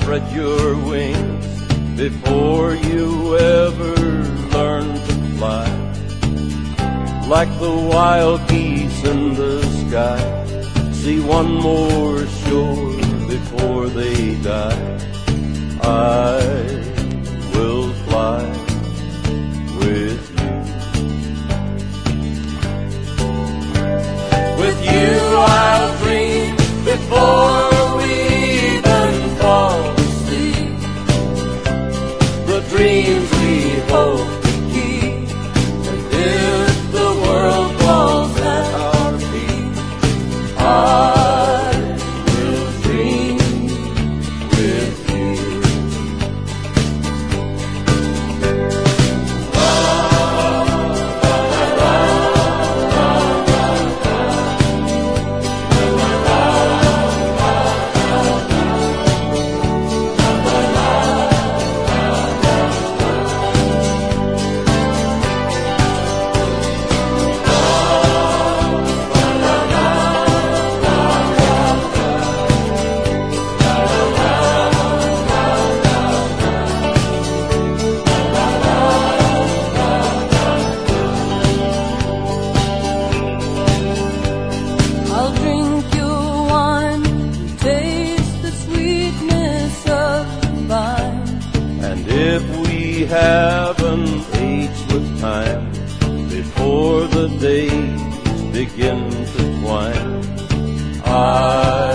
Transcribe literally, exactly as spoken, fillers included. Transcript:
spread your wings before you ever learn to fly. Like the wild geese in the sky, see one more shore before they die. I will fly with you. With you I'll dream before we even fall asleep. The dreams we hope to keep, and if the world falls at our feet, I will dream with you. I'll drink your wine and taste the sweetness of the vine. And if we haven't aged with time, before the days begin to twine, I